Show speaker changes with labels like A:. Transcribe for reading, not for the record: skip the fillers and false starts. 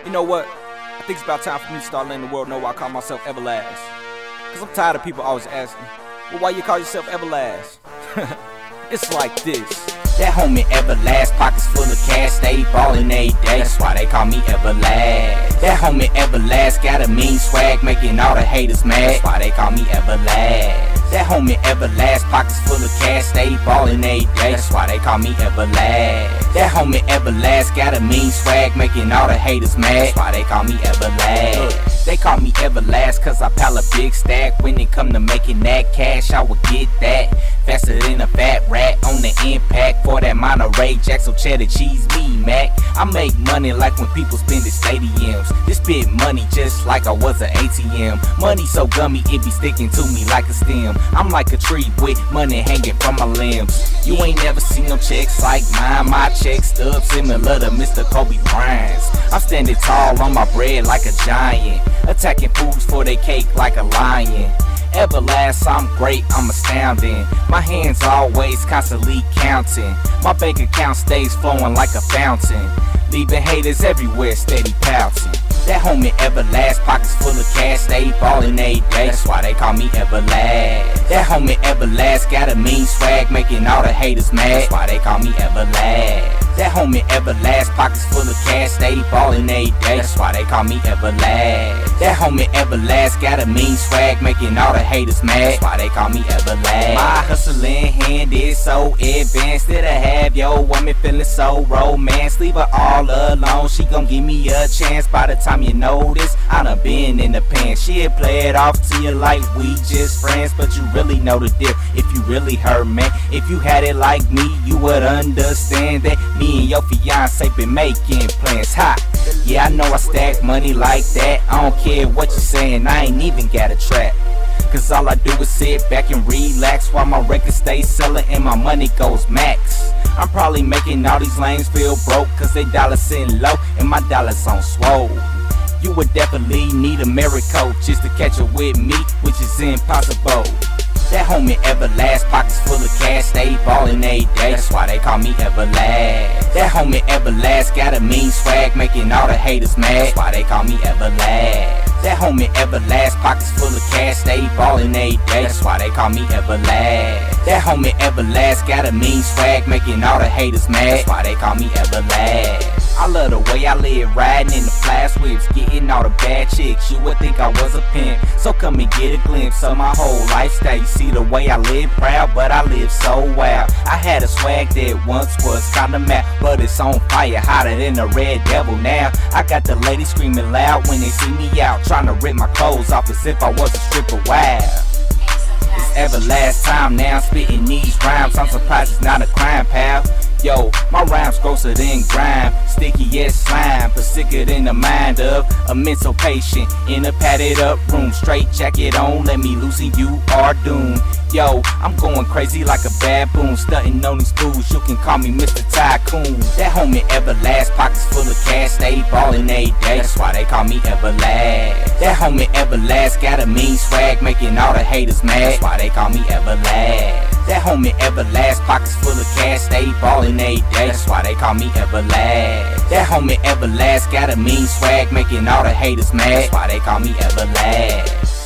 A: You know what? I think it's about time for me to start letting the world know why I call myself Everlast. Cause I'm tired of people always asking, well, why you call yourself Everlast? It's like this.
B: That homie Everlast, pockets full of cash, stay ballin' every day. That's why they call me Everlast. That homie Everlast got a mean swag, making all the haters mad. That's why they call me Everlast. That homie Everlast, pockets full of cash, stay ballin' every day. That's why they call me Everlast. That homie Everlast got a mean swag, making all the haters mad. That's why they call me Everlast. They call me Everlast cause I pile a big stack. When it come to making that cash, I would get that faster than a fat rat on the impact. For that Monterey Jack, so cheddar cheese me Mac. I make money like when people spend at stadiums. Just spit money just like I was an ATM. Money so gummy it be sticking to me like a stem. I'm like a tree with money hanging from my limbs. You ain't never seen no checks like mine. My check stub similar to Mr. Kobe Bryant's. I'm standing tall on my bread like a giant, attacking fools for they cake like a lion. Everlast, I'm great, I'm astounding. My hands always constantly counting. My bank account stays flowing like a fountain, leaving haters everywhere steady pouncing. That homie Everlast, pockets full of cash, stay ballin' every day. That's why they call me Everlast. That homie Everlast got a mean swag, making all the haters mad. That's why they call me Everlast. That homie Everlast, pockets full of cash, stay ballin' every day. That's why they call me Everlast. That homie Everlast got a mean swag, making all the haters mad. That's why they call me Everlast. My hustlin' hand is so advanced that I have your woman feeling so romance. Leave her all alone, she gon' give me a chance. By the time you notice, I done been in the pants. She'll play it off to you like we just friends, but you really know the diff if you really her man. If you had it like me, you would understand that me and your fiance been making plans. Ha! Yeah, I know I stack money like that. I don't care what you're saying, I ain't even got a trap. Cause all I do is sit back and relax while my records stay selling and my money goes max. I'm probably making all these lanes feel broke cause they dollars sitting low and my dollars on swole. You would definitely need a miracle just to catch up with me, which is impossible. That homie Everlast, pockets full of cash, stay ballin' every day. That's why they call me Everlast. That homie Everlast got a mean swag, making all the haters mad. That's why they call me Everlast. That homie Everlast, pockets full of cash, stay ballin' every day. That's why they call me Everlast. That homie Everlast got a mean swag, making all the haters mad. That's why they call me Everlast. I love the way I live, riding in the flash whips, getting all the bad chicks. You would think I was a pimp, so come and get a glimpse of my whole lifestyle. You see the way I live proud, but I live so wild. I had a swag that once was kinda mad, but it's on fire, hotter than a red devil now. I got the ladies screaming loud when they see me out, trying to rip my clothes off as if I was a stripper. Wow. It's Everlast time now, I'm spitting these rhymes. I'm surprised it's not a crime, pal. Yo, my rhymes grosser than grime, sticky as slime, but sicker than the mind of a mental patient in a padded up room. Straight jacket on, let me loose and you are doomed. Yo, I'm going crazy like a baboon, stunting on these fools, you can call me Mr. Tycoon. That homie Everlast, pockets full of cash, stay ballin' every day. That's why they call me Everlast. That homie Everlast got a mean swag, making all the haters mad. That's why they call me Everlast. That homie Everlast, pockets full of cash, stay ballin' every day. That's why they call me Everlast. That homie Everlast got a mean swag, making all the haters mad. That's why they call me Everlast.